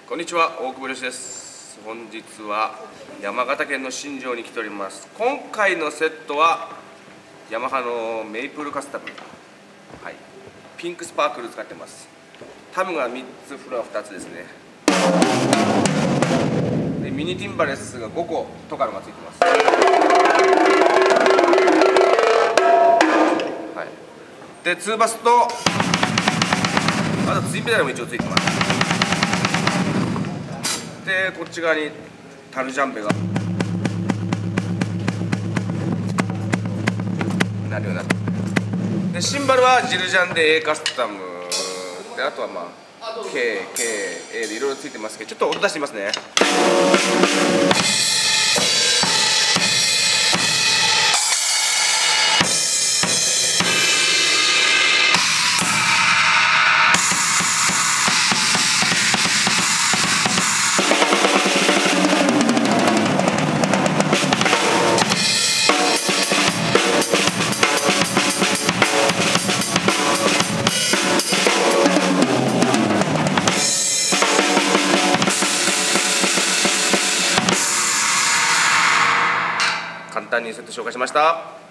こんにちは、大久保嘉です。本日は山形県の新庄に来ております。今回のセットはヤマハのメイプルカスタム、はい、ピンクスパークル使ってます。タムが3つ、フロア2つですね。でミニティンバレスが5個トカラがついてます。はい、で2バスとあとツインペダルも一応ついてます。でこっち側にタルジャンベがなるようになって、でシンバルはジルジャンで A カスタムで、あとはまあ KKA でいろいろついてますけど、ちょっと音出してみますね。簡単にセット紹介しました。